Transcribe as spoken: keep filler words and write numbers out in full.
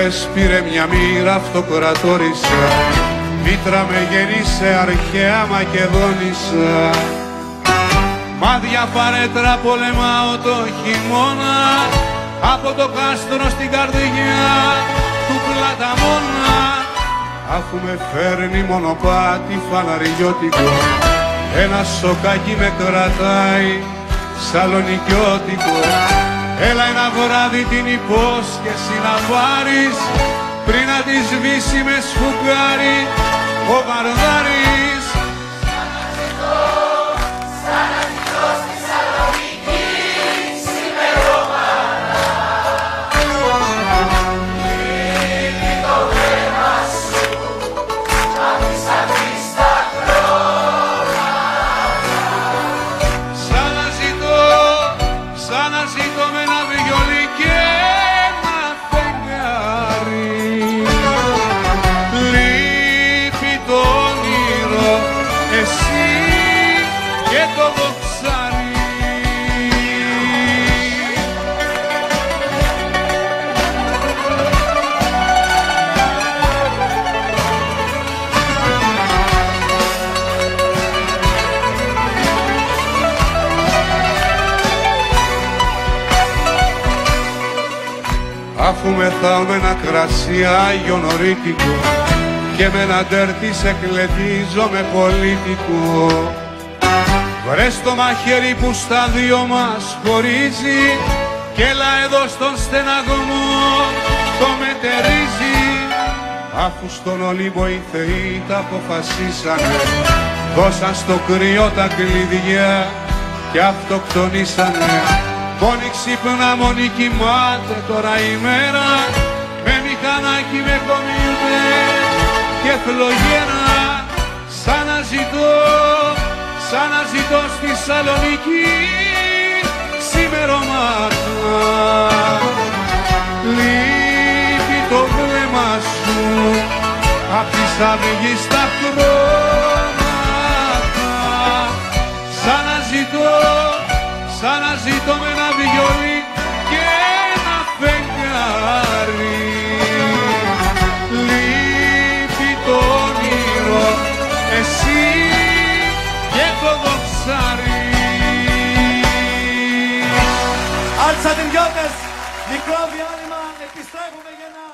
μέρες πήρε μια μοίρα αυτοκρατόρισα, Βήτρα με γεννήσε αρχαία Μακεδόνισσα. Μάδια παρέτρα πολεμάω το χειμώνα, από το κάστρο στην καρδιά του Πλαταμόνα. Αφού με φέρνει μονοπάτι φαναριώτικο, ένα σοκάκι με κρατάει σαλονικιώτικο. Έλα ένα βράδυ την υπόσχεση να πάρεις, πριν να τη σβήσει με σφουγγάρι ο Βαρδάρης. Σαν να ζητώ, σαν να ζητώ στη Σαλονίκη ξημερώματα. Λείπει το βλέμμα σου απ' τις αυγείς τα χρώματα. Σαν να ζητώ, σαν να ζητώ με ένα βιολί και ένα φεγγάρι. Λείπει το όνειρο, εσύ και το δοξάρι. Αφού μεθάω με ένα κρασί Άγιο Νωρίτικο και με ένα ντέρτι σε κλετίζω με πολίτικο, βρες το μαχαίρι που στα δυο μας χωρίζει και έλα εδώ στον στεναγμό το μετερίζει. Αφού στον Ολύμπο οι θεοί τα αποφασίσανε, δώσαν στο κρύο τα κλειδιά και αυτοκτονήσανε. Μόνη ξύπνα, μόνη κοιμάται τώρα η μέρα, με μηχανάκι, με κομπιούτερ και φλογέρα. Σαν να ζητώ, σαν να ζητώ στη Σαλονίκη ξημερώματα. Λείπει το βλέμμα σου απ' τις αυγείς τα χρώματα. Σαν να ζητώ, σαν να ζητώ με ένα βιολί και ένα φεγγάρι. Λείπει το όνειρο, εσύ και το δοξάρι. Αλτσαντιώτες, μικρό διάλειμμα, επιστρέφουμε για να